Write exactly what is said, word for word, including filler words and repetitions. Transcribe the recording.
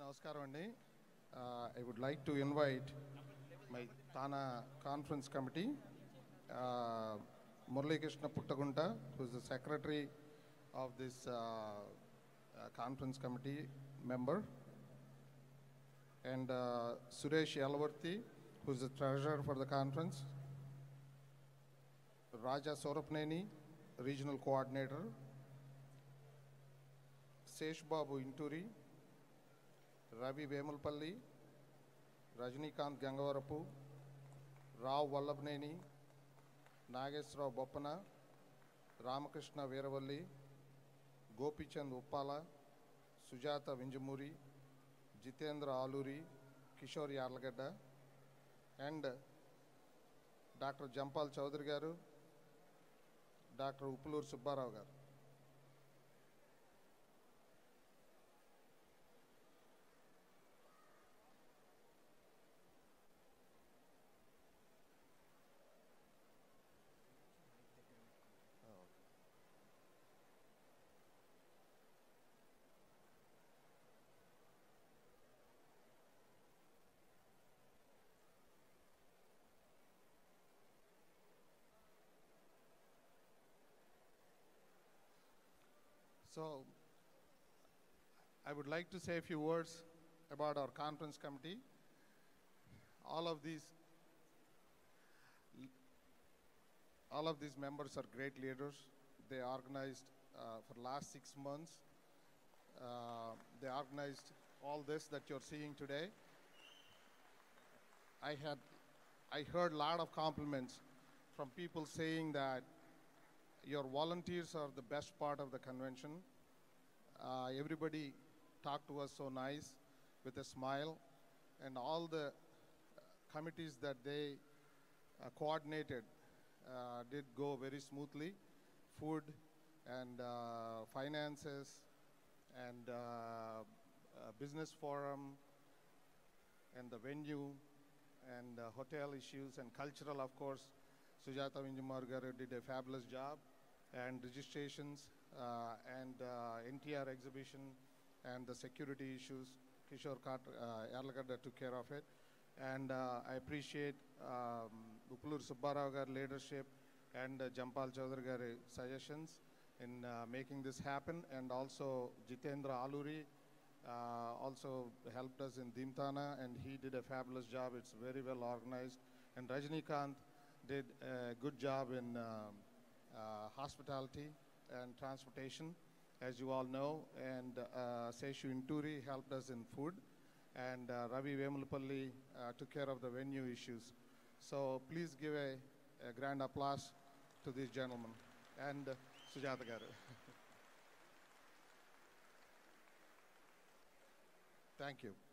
Namaskaram andi. Uh, I would like to invite my Thana Conference Committee, uh, Murali Krishna Puttagunta, who is the secretary of this uh, uh, conference committee member, and uh, Suresh Yalavarthi, who is the treasurer for the conference, Raja Sorapneni, regional coordinator, Sesh Babu Inturi, Ravi Vemulpalli, Rajnikant Gangavarapu, Rao Vallabneni, Nagesrao Boppana, Ramakrishna Veeravalli, Gopichand Uppala, Sujata Vinjamuri, Jitendra Aluri, Kishore Yarlagadda, and Doctor Jampal Chaudhary garu, Doctor Uppaluru Subbarao garu. So, I would like to say a few words about our conference committee. All of these, all of these members are great leaders. They organized uh, for the last six months. Uh, they organized all this that you're seeing today. I had, I heard a lot of compliments from people saying that your volunteers are the best part of the convention. Uh, everybody talked to us so nice with a smile, and all the uh, committees that they uh, coordinated uh, did go very smoothly. Food and uh, finances and uh, uh, business forum and the venue and uh, hotel issues and cultural, of course. Sujata Vinjamuri garu did a fabulous job, and registrations uh, and uh, N T R exhibition and the security issues, Kishore Yarlagadda uh, took care of it. And uh, I appreciate um, Uppaluru Subbarao garu leadership and uh, Jampal Chaudhary garu suggestions in uh, making this happen, and also Jitendra Aluri uh, also helped us in Dimtana, and he did a fabulous job. It's very well organized. And Rajnikant did a good job in um, Uh, hospitality and transportation, as you all know, and uh, Seshu Inturi helped us in food, and uh, Ravi Vemulpalli uh, took care of the venue issues. So please give a, a grand applause to these gentlemen, and uh, Sujata garu. Thank you.